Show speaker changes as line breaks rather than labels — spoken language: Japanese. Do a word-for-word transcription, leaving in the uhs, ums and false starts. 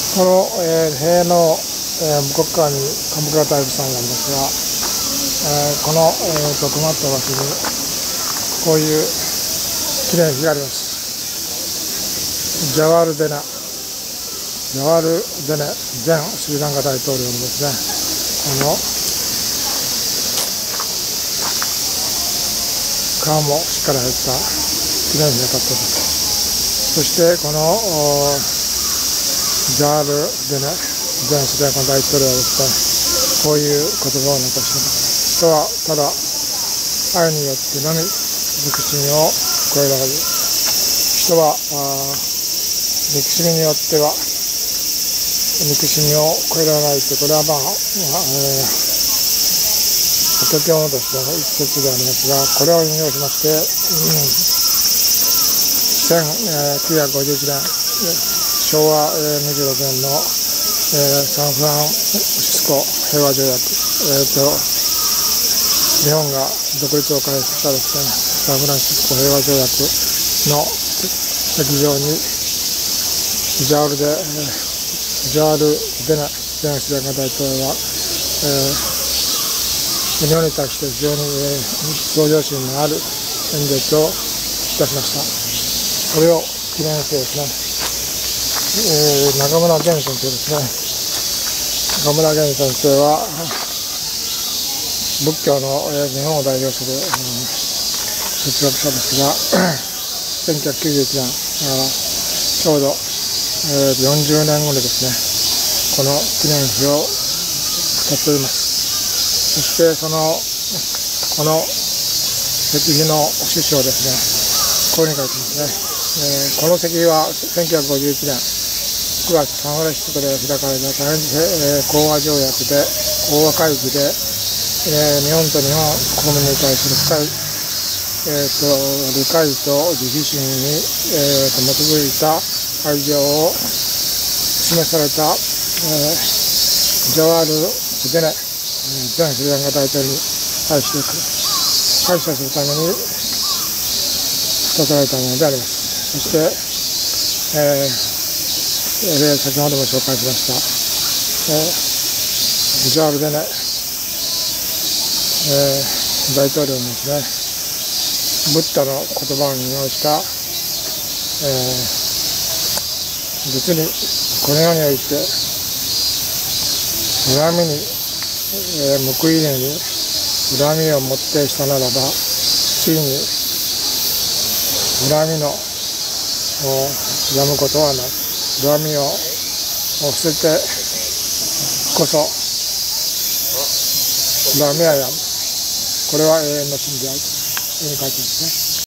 この、えー、塀の、えー、向こう側に鎌倉大仏さんがありますが、えー、この、えー、と止まった場所にこういうきれいな碑があります。ジャワールデナジャワールデネ前スリランカ大統領のですね、この川もしっかり入ったきれいな碑が立っています。そしてこのジャワールデネ前スリランカ大統領はですね、こういう言葉を残しています。人はただ愛によってのみ憎しみを超えられる。人は憎しみによっては憎しみを超えられないという、これはまあ、まあえー、法華経のですね一節でありますが、これを引用しまして、うん、せんきゅうひゃくごじゅういちねんしょうわにじゅうろくねんの、えー、サンフランシスコ平和条約、えー、と日本が独立を開始したですねサンフランシスコ平和条約の席上にジャワールで、えージャワールデネ前スリランカ大統領は、えー、日本に対して非常に、えー、向上心のある演説をいたしました。これを記念してですね、えー、中村源先生ですね。中村源先生は仏教の、えー、日本を代表する、えー、哲学者ですが、せんきゅうひゃくきゅうじゅういちねんちょうどえー、よんじゅうねんごにですね、この記念碑を使っております。そしてそのこの石碑の師匠ですね、こういうふうに書いてますね。えー、この石碑はせんきゅうひゃくごじゅういちねんくがつサンフランシスコで開かれた大変、えー、講和条約で講和会議で、えー、日本と日本国民に対する深い、えー、と理解と自負心に、えー、と基づいた愛情を示された、えー、ジャワールデネ、えー、前スリランカ大統領に対して感謝するために立てられたものであります。そして、えー、先ほども紹介しました、えー、ジャワールデネ、えー、大統領のですね、ブッダの言葉を引用した、えー実にこの世において恨みに、えー、報いるに恨みをもってしたならば、ついに恨みのやむことはない。恨みを捨ててこそ恨みはやむ。これは永遠の真理であるというふうに書いてますね。